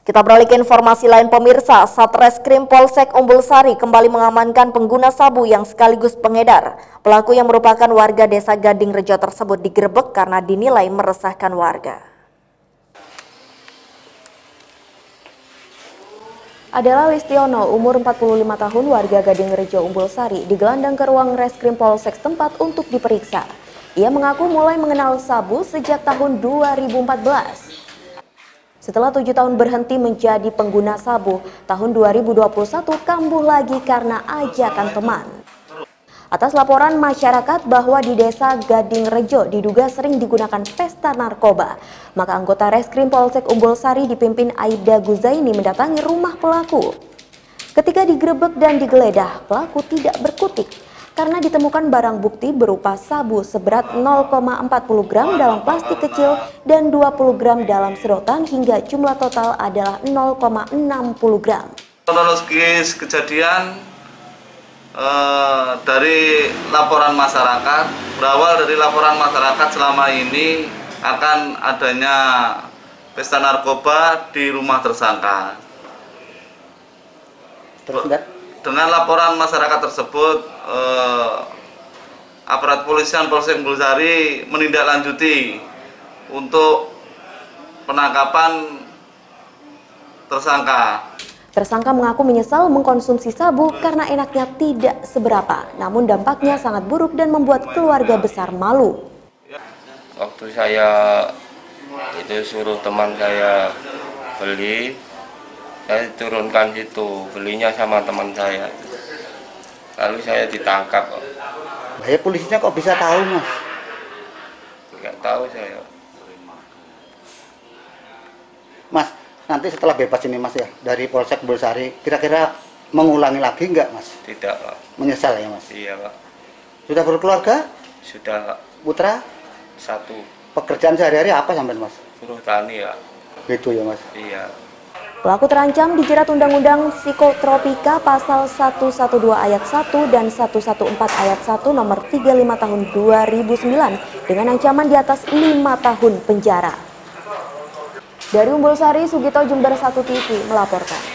Kita beralih ke informasi lain pemirsa, Satreskrim Polsek Umbul Sari kembali mengamankan pengguna sabu yang sekaligus pengedar. Pelaku yang merupakan warga desa Gading Rejo tersebut digerebek karena dinilai meresahkan warga. Adalah Listiono, umur 45 tahun, warga Gading Rejo Umbul Sari, digelandang ke ruang reskrim Polsek setempat untuk diperiksa. Ia mengaku mulai mengenal sabu sejak tahun 2014. Setelah 7 tahun berhenti menjadi pengguna sabu, tahun 2021 kambuh lagi karena ajakan teman. Atas laporan masyarakat bahwa di desa Gading Rejo diduga sering digunakan pesta narkoba, maka anggota Reskrim Polsek Umbul Sari dipimpin Aida Guzaini mendatangi rumah pelaku. Ketika digerebek dan digeledah, pelaku tidak berkutik karena ditemukan barang bukti berupa sabu seberat 0,40 gram dalam plastik kecil dan 20 gram dalam sedotan hingga jumlah total adalah 0,60 gram. Kronologis kejadian dari laporan masyarakat, berawal dari laporan masyarakat selama ini akan adanya pesta narkoba di rumah tersangka. Dengan laporan masyarakat tersebut, aparat polisian Polsek Umbul Sari menindaklanjuti untuk penangkapan tersangka. Tersangka mengaku menyesal mengkonsumsi sabu karena enaknya tidak seberapa, namun dampaknya sangat buruk dan membuat keluarga besar malu. Waktu saya itu suruh teman saya beli, saya turunkan situ, belinya sama teman saya. Lalu saya ditangkap. Ya, polisinya kok bisa tahu, Mas? Nggak tahu saya. Mas, nanti setelah bebas ini Mas ya, dari Polsek Umbul Sari, kira-kira mengulangi lagi nggak Mas? Tidak, Pak. Menyesal ya Mas? Iya, Pak. Sudah berkeluarga? Sudah, Pak. Putra? 1. Pekerjaan sehari-hari apa sampai Mas? Buruh tani, ya. Gitu ya Mas? Iya. Pelaku terancam dijerat Undang-Undang Psikotropika Pasal 112 Ayat 1 dan 114 Ayat 1 Nomor 35 Tahun 2009 dengan ancaman di atas 5 tahun penjara. Dari Umbul Sari, Sugito Jember 1 TV melaporkan.